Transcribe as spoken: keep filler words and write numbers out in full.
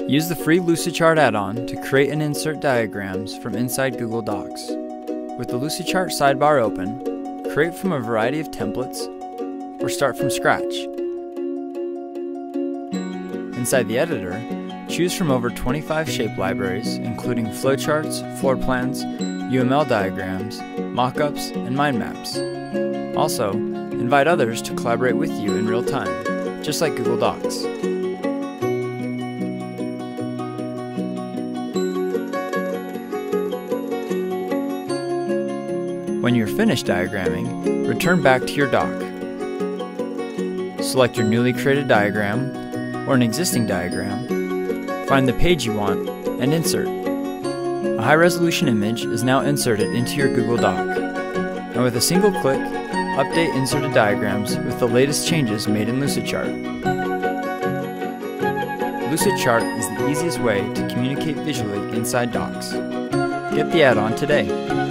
Use the free Lucidchart add-on to create and insert diagrams from inside Google Docs. With the Lucidchart sidebar open, create from a variety of templates or start from scratch. Inside the editor, choose from over twenty-five shape libraries including flowcharts, floor plans, U M L diagrams, mockups, and mind maps. Also, invite others to collaborate with you in real time, just like Google Docs. When you're finished diagramming, return back to your doc. Select your newly created diagram or an existing diagram, find the page you want, and insert. A high-resolution image is now inserted into your Google Doc, and with a single click, update inserted diagrams with the latest changes made in Lucidchart. Lucidchart is the easiest way to communicate visually inside docs. Get the add-on today.